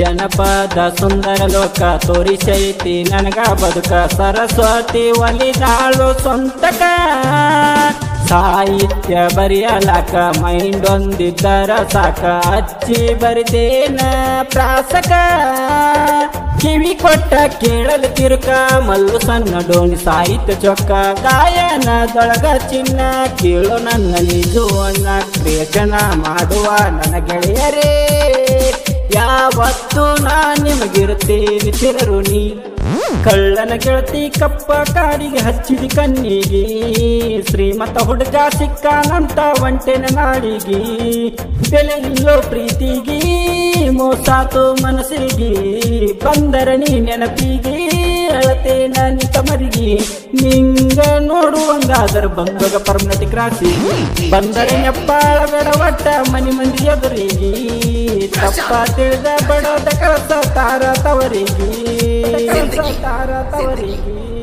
ಜನಪದ ಸುಂದರ ಲೋಕ ತೋರಿಸೈತಿ ನನಗ ಬದುಕ ಸರಸ್ವತಿ ಒಲಿದಾಳು ಸ್ವಂತಕ ಸಾಹಿತ್ಯ ಬರೆಯಲಾಕ ಮೈಂಡ್ ಒಂದಿದ್ದರ ಸಾಕ ಹಚ್ಚಿ ಬರಿದೇನ ಪ್ರಾಸಕ ಕಿವಿ ಕೊಟ್ಟ ಕೇಳಲು ತಿರುಕ ಮಲ್ಲು ಸಣ್ಣ ಡೋಣಿ ಸಾಹಿತ್ಯ ಚೊಕ್ಕ ಗಾಯನದೊಳಗ ಚಿನ್ನ ಕೇಳು ನನ್ನ ನಿಜವನ್ನ ಕ್ರಿಯೇಷನ ಮಾಡುವ ನನ್ನ ಗೆಳೆಯರೇ ಯಾವತ್ತು ನಾ ನಿಮಗಿರುತ್ತೇನೆ ಚಿರಋಣಿ ಕಳ್ಳನ ಗೆಳತಿ ಕಪ್ಪ ಕಾಡಿಗೆ ಹಚ್ಚಿದ ಕಣ್ಣಿಗೆ ಶ್ರೀಮಂತ ಹುಡುಗ ಸಿಕ್ಕಾನಂತ ಒಂಟೆನ ನಾಡಿಗೆ ಬೆಲೆ ಇಲ್ಲೋ ಪ್ರೀತಿಗೆ ಮೋಸಾತು ಮನಸ್ಸಿಗೆ ಬಂದರ ನೀ ನೆನಪಿಗೆ ಅಳತೇನ ನಿಂತ ಮರಿಗೆ ನಿಂಗ ನೋಡುವಂಗಾದರ ಬಂದೋಗ ಪರ್ಮನೆಂಟ್ ಕ್ರಾಸಿ ಬಂದರೆ ನೆಪ್ಪಾಳ ಬೇಡ ಒಟ್ಟ ಮನಿ ಮಂದಿ ಎದುರಿಗೆ ತಪ್ಪ ತಿಳಿದ ಬಡದ ಕಳಸ ತಾರ ತವರಿಗೆ